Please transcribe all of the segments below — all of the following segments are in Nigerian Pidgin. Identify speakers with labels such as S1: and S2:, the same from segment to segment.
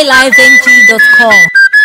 S1: highlifeng.com.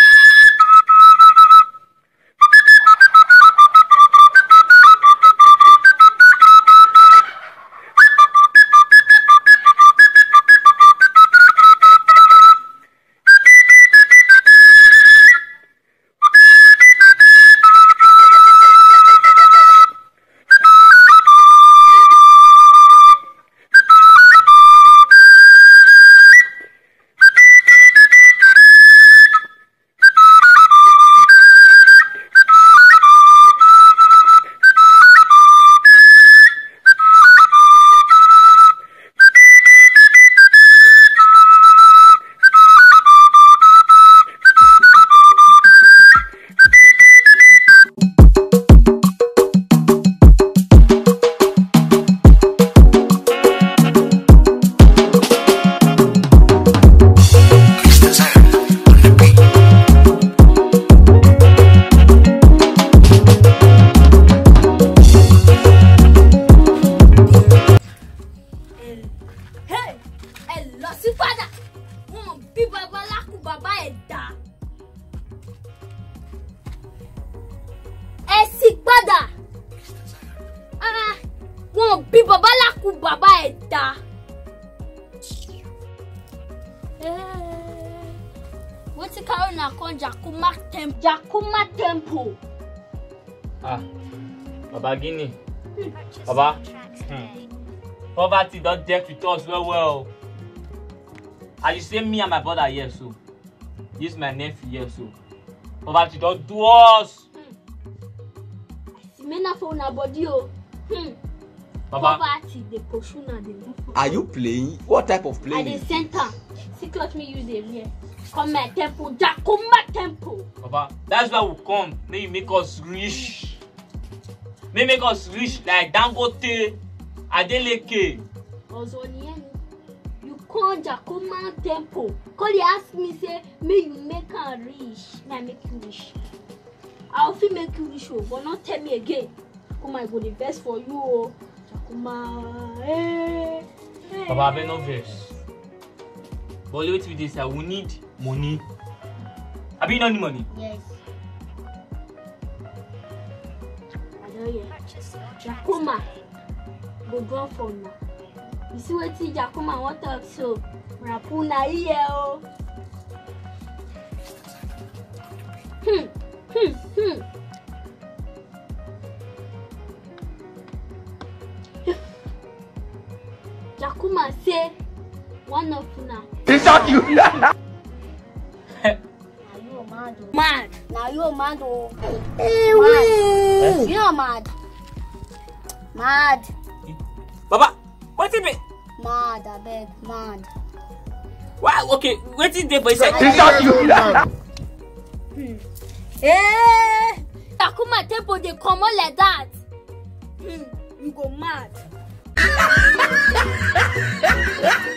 S2: What's the current called Jakuma Temple?
S3: Ah, Baba Guinea. Baba. Poverty don't deal with us well. And you say me and my brother here so. This is my nephew here so. Poverty don't do us. Baba.
S2: Poverty, the pursue na the.
S4: Are you playing? What type of play?
S2: At the center. See, let me use them here. Come my temple, Jakuma Temple.
S3: Baba, that's why we come. May you make us rich. May make us rich like Dangote, Adeleke.
S2: You call Jakuma Temple. Call you ask me say, may you make her rich. May I make you rich. I'll feel make you rich, but not tell me again. Come I go the best for you, Jakuma. Hey.
S3: Baba, I have no verse. But wait with this, we need money. Have you any money?
S2: Yes. I know you. Jakuma, go draw for now. You see what Jakuma want to talk so? Rapuna here. Jakuma say one of now.
S4: Is that you?
S2: Mad. Now you're mad. Mad. You're mad. Mad.
S3: Baba, what is it?
S2: Mad, I beg. Mad.
S3: Why? Okay, what is the boy say?
S4: Is that you?
S2: Hey! Jakuma Temple, they come on like that. You go mad.